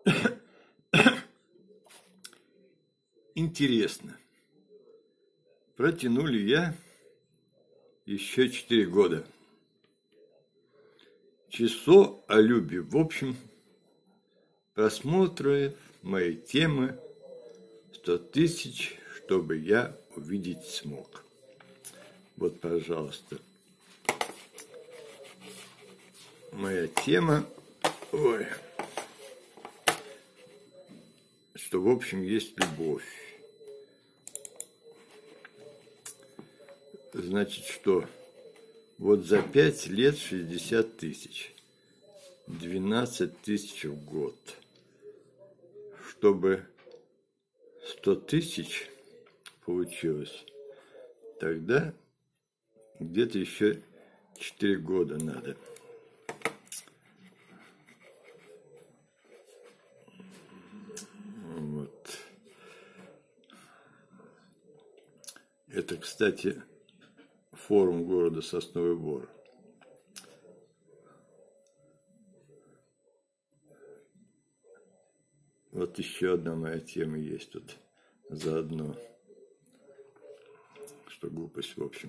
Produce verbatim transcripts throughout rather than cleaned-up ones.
Интересно, протянули я еще четыре года. Число о любви, в общем, просмотры моей темы сто тысяч, чтобы я увидеть смог. Вот, пожалуйста, моя тема, ой, что, в общем, есть любовь. Значит, что вот за пять лет шестьдесят тысяч, двенадцать тысяч в год. Чтобы сто тысяч получилось, тогда где-то еще четыре года надо. Вот. Это, кстати, форум города Сосновый Бор. Вот еще одна моя тема есть тут заодно. Что глупость, в общем.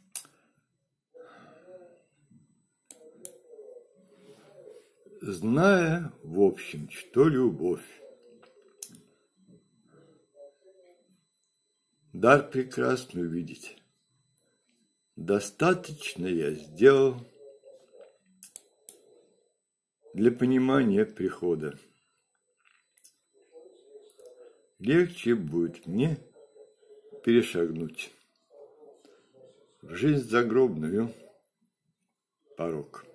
Зная, в общем, что любовь, дар прекрасный увидеть, достаточно я сделал для понимания прихода. Легче будет мне перешагнуть в жизнь загробную порог.